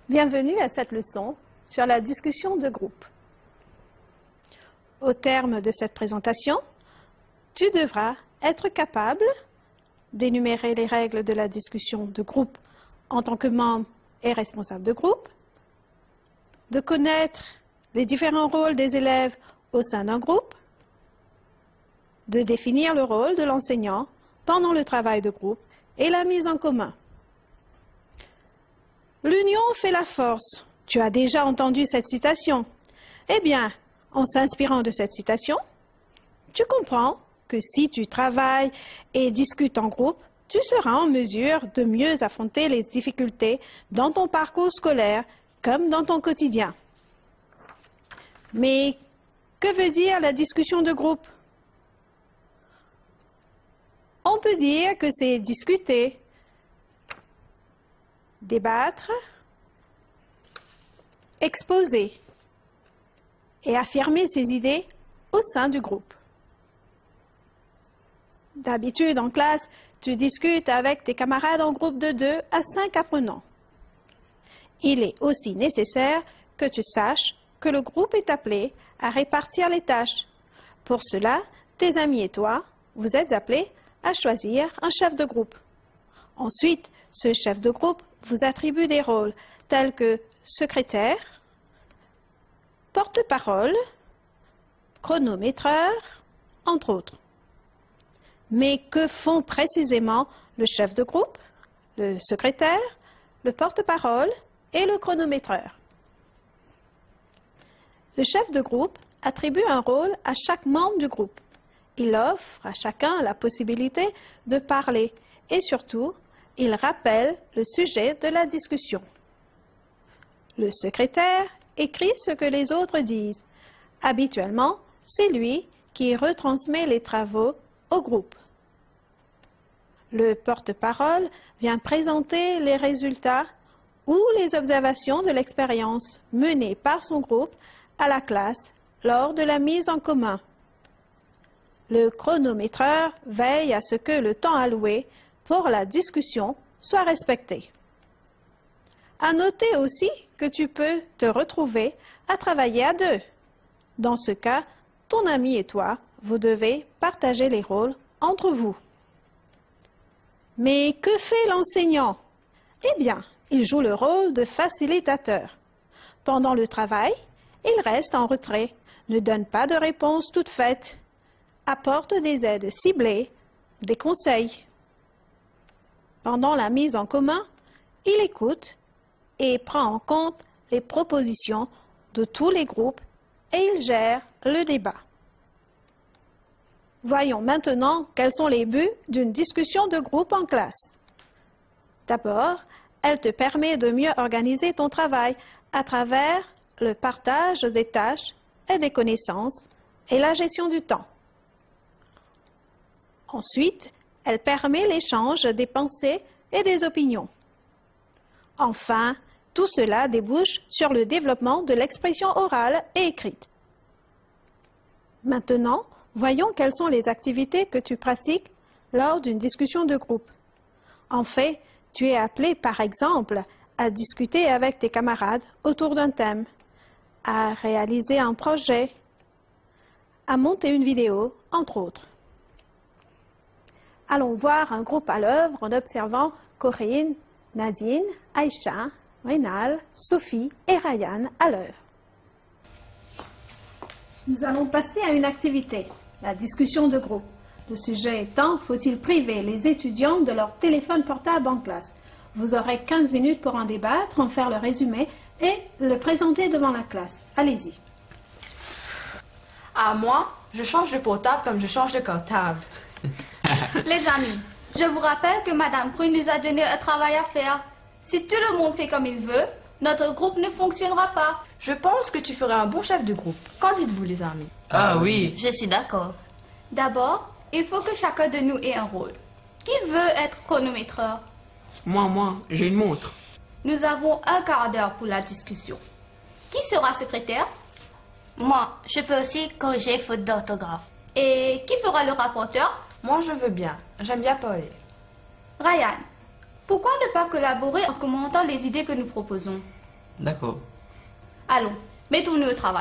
Bienvenue à cette leçon sur la discussion de groupe. Au terme de cette présentation, tu devras être capable d'énumérer les règles de la discussion de groupe en tant que membre et responsable de groupe, de connaître les différents rôles des élèves au sein d'un groupe, de définir le rôle de l'enseignant pendant le travail de groupe et la mise en commun. L'union fait la force. Tu as déjà entendu cette citation. Eh bien, en s'inspirant de cette citation, tu comprends que si tu travailles et discutes en groupe, tu seras en mesure de mieux affronter les difficultés dans ton parcours scolaire comme dans ton quotidien. Mais que veut dire la discussion de groupe? On peut dire que c'est discuter, débattre, exposer et affirmer ses idées au sein du groupe. D'habitude, en classe, tu discutes avec tes camarades en groupe de 2 à 5 apprenants. Il est aussi nécessaire que tu saches que le groupe est appelé à répartir les tâches. Pour cela, tes amis et toi, vous êtes appelés à choisir un chef de groupe. Ensuite, ce chef de groupe vous attribue des rôles tels que secrétaire, porte-parole, chronométreur, entre autres. Mais que font précisément le chef de groupe, le secrétaire, le porte-parole et le chronométreur? Le chef de groupe attribue un rôle à chaque membre du groupe. Il offre à chacun la possibilité de parler et surtout, il rappelle le sujet de la discussion. Le secrétaire écrit ce que les autres disent. Habituellement, c'est lui qui retransmet les travaux au groupe. Le porte-parole vient présenter les résultats ou les observations de l'expérience menée par son groupe à la classe lors de la mise en commun. Le chronométreur veille à ce que le temps alloué pour la discussion soit respecté. À noter aussi que tu peux te retrouver à travailler à 2. Dans ce cas, ton ami et toi, vous devez partager les rôles entre vous. Mais que fait l'enseignant? Eh bien, il joue le rôle de facilitateur. Pendant le travail, il reste en retrait, ne donne pas de réponse toute faite, apporte des aides ciblées, des conseils. Pendant la mise en commun, il écoute et prend en compte les propositions de tous les groupes et il gère le débat. Voyons maintenant quels sont les buts d'une discussion de groupe en classe. D'abord, elle te permet de mieux organiser ton travail à travers le partage des tâches et des connaissances et la gestion du temps. Ensuite, elle permet l'échange des pensées et des opinions. Enfin, tout cela débouche sur le développement de l'expression orale et écrite. Maintenant, voyons quelles sont les activités que tu pratiques lors d'une discussion de groupe. En fait, tu es appelé, par exemple, à discuter avec tes camarades autour d'un thème, à réaliser un projet, à monter une vidéo, entre autres. Allons voir un groupe à l'œuvre en observant Corinne, Nadine, Aïcha, Rénal, Sophie et Ryan à l'œuvre. Nous allons passer à une activité, la discussion de groupe. Le sujet étant, faut-il priver les étudiants de leur téléphone portable en classe? Vous aurez 15 minutes pour en débattre, en faire le résumé et le présenter devant la classe. Allez-y. À moi, je change de portable comme je change de cartable. Les amis, je vous rappelle que Madame Brune nous a donné un travail à faire. Si tout le monde fait comme il veut, notre groupe ne fonctionnera pas. Je pense que tu ferais un bon chef de groupe. Qu'en dites-vous, les amis? Ah oui. Je suis d'accord. D'abord, il faut que chacun de nous ait un rôle. Qui veut être chronométreur? Moi, j'ai une montre. Nous avons un quart d'heure pour la discussion. Qui sera secrétaire? Moi, je peux aussi corriger faute d'orthographe. Et qui fera le rapporteur? Moi, je veux bien. J'aime bien parler. Ryan, pourquoi ne pas collaborer en commentant les idées que nous proposons? D'accord. Allons, mettons-nous au travail.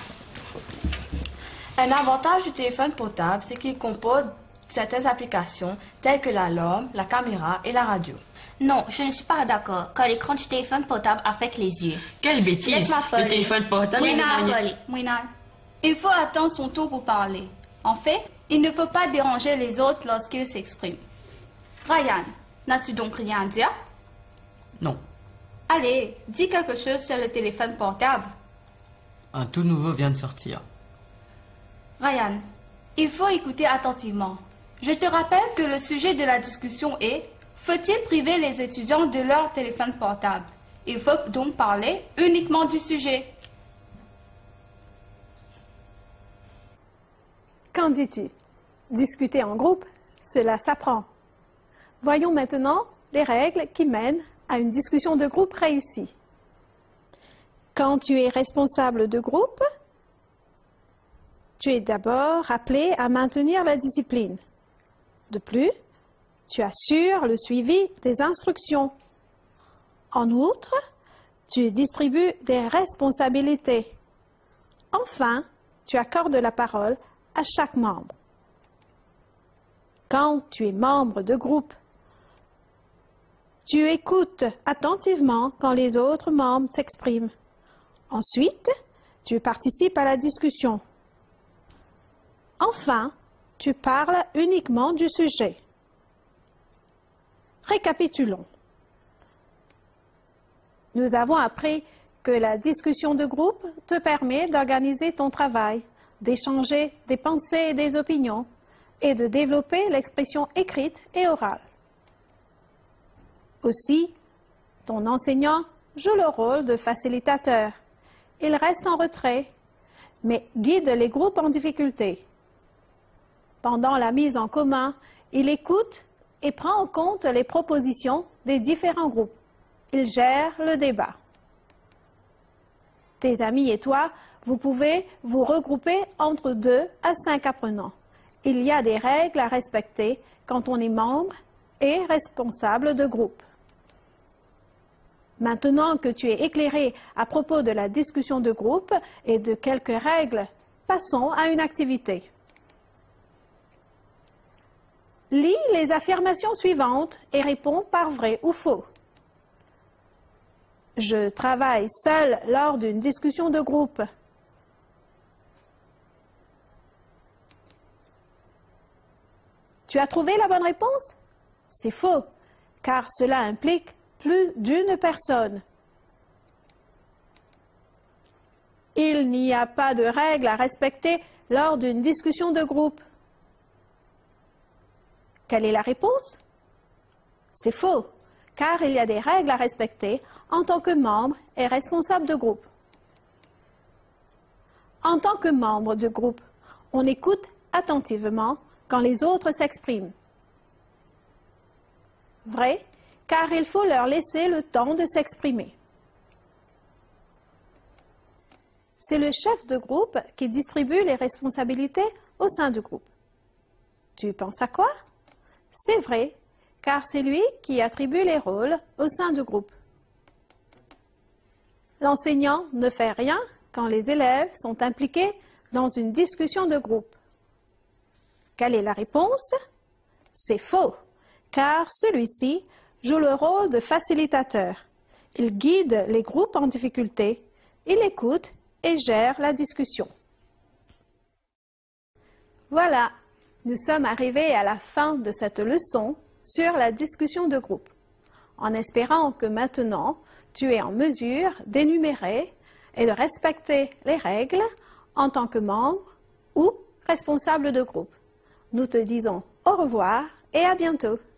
Un avantage du téléphone portable, c'est qu'il comporte certaines applications telles que l'alarme, la caméra et la radio. Non, je ne suis pas d'accord, car l'écran du téléphone portable affecte les yeux. Quelle bêtise! Laisse-moi parler. Le téléphone portable est Laisse-moi moyen. parler. Mouinal, il faut attendre son tour pour parler. En fait, il ne faut pas déranger les autres lorsqu'ils s'expriment. Ryan, n'as-tu donc rien à dire? Non. Allez, dis quelque chose sur le téléphone portable. Un tout nouveau vient de sortir. Ryan, il faut écouter attentivement. Je te rappelle que le sujet de la discussion est « Faut-il priver les étudiants de leur téléphone portable ?» Il faut donc parler uniquement du sujet. Qu'en dis-tu? Discuter en groupe, cela s'apprend. Voyons maintenant les règles qui mènent à une discussion de groupe réussie. Quand tu es responsable de groupe, tu es d'abord appelé à maintenir la discipline. De plus, tu assures le suivi des instructions. En outre, tu distribues des responsabilités. Enfin, tu accordes la parole à chaque membre. Quand tu es membre de groupe, tu écoutes attentivement quand les autres membres s'expriment. Ensuite, tu participes à la discussion. Enfin, tu parles uniquement du sujet. Récapitulons. Nous avons appris que la discussion de groupe te permet d'organiser ton travail, d'échanger des pensées et des opinions et de développer l'expression écrite et orale. Aussi, ton enseignant joue le rôle de facilitateur. Il reste en retrait, mais guide les groupes en difficulté. Pendant la mise en commun, il écoute et prend en compte les propositions des différents groupes. Il gère le débat. Tes amis et toi, vous pouvez vous regrouper entre 2 à 5 apprenants. Il y a des règles à respecter quand on est membre et responsable de groupe. Maintenant que tu es éclairé à propos de la discussion de groupe et de quelques règles, passons à une activité. Lis les affirmations suivantes et réponds par vrai ou faux. Je travaille seul lors d'une discussion de groupe. Tu as trouvé la bonne réponse? C'est faux, car cela implique plus d'une personne. Il n'y a pas de règles à respecter lors d'une discussion de groupe. Quelle est la réponse? C'est faux, car il y a des règles à respecter en tant que membre et responsable de groupe. En tant que membre de groupe, on écoute attentivement quand les autres s'expriment. Vrai, car il faut leur laisser le temps de s'exprimer. C'est le chef de groupe qui distribue les responsabilités au sein du groupe. Tu penses à quoi? C'est vrai, car c'est lui qui attribue les rôles au sein du groupe. L'enseignant ne fait rien quand les élèves sont impliqués dans une discussion de groupe. Quelle est la réponse? C'est faux, car celui-ci joue le rôle de facilitateur. Il guide les groupes en difficulté, il écoute et gère la discussion. Voilà, nous sommes arrivés à la fin de cette leçon sur la discussion de groupe, en espérant que maintenant tu es en mesure d'énumérer et de respecter les règles en tant que membre ou responsable de groupe. Nous te disons au revoir et à bientôt.